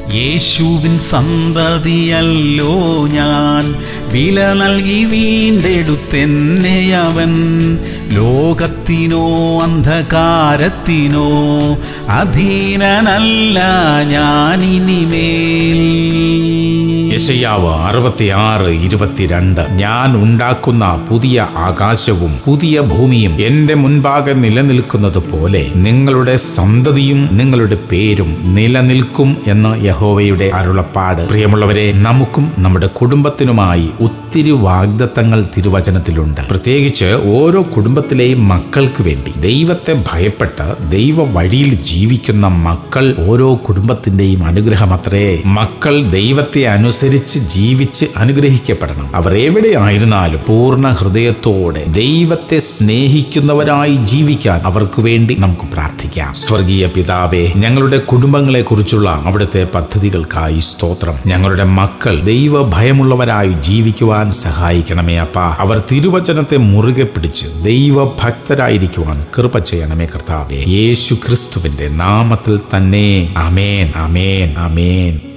യേശുവിൻ സന്തതിയല്ലോ ഞാൻ, വില നൽകി വീണ്ടെടുത്തെന്നെ അവൻ. ലോകത്തിനോ അന്ധകാരത്തിനോ അധീനനല്ല ഞാനിനിമേൽ. യെശയ്യാവ് 66:22. ഞാൻ ഉണ്ടാക്കുന്ന പുതിയ ആകാശവും പുതിയ ഭൂമിയും എന്റെ മുൻപാകെ നിലനിൽക്കുന്നത് പോലെ നിങ്ങളുടെ സന്തതിയും നിങ്ങളുടെ പേരും നിലനിൽക്കും എന്ന് യഹോവയുടെ അരുളപ്പാട്. പ്രിയമുള്ളവരെ, നമുക്കും നമ്മുടെ കുടുംബത്തിനുമായി ഒത്തിരി വാഗ്ദത്തങ്ങൾ തിരുവചനത്തിലുണ്ട്. പ്രത്യേകിച്ച് ഓരോ കുടുംബത്തിലെയും മക്കൾക്ക് വേണ്ടി ദൈവത്തെ ഭയപ്പെട്ട് ദൈവ വഴിയിൽ ജീവിക്കുന്ന മക്കൾ ഓരോ കുടുംബത്തിന്റെയും അനുഗ്രഹമത്രേ. മക്കൾ ദൈവത്തെ അനുസരിച്ച് ജീവിച്ച് അനുഗ്രഹിക്കപ്പെടണം. അവർ എവിടെയായിരുന്നാലും പൂർണ്ണ ഹൃദയത്തോടെ ദൈവത്തെ സ്നേഹിക്കുന്നവരായി ജീവിക്കാൻ അവർക്ക് വേണ്ടി നമുക്ക് പ്രാർത്ഥിക്കാം. സ്വർഗീയ പിതാവേ, ഞങ്ങളുടെ കുടുംബങ്ങളെ കുറിച്ചുള്ള അവിടുത്തെ പദ്ധതികൾക്കായി സ്തോത്രം. ഞങ്ങളുടെ മക്കൾ ദൈവ ഭയമുള്ളവരായി ജീവിക്കുവാൻ സഹായിക്കണമേ അപ്പാ. അവർ തിരുവചനത്തെ മുറുകെ പിടിച്ച് ദൈവഭക്തരായിരിക്കുവാൻ കൃപ ചെയ്യണമേ കർത്താവേ. യേശു ക്രിസ്തുവിന്റെ നാമത്തിൽ തന്നെ. ആമേൻ, ആമേൻ, ആമേൻ.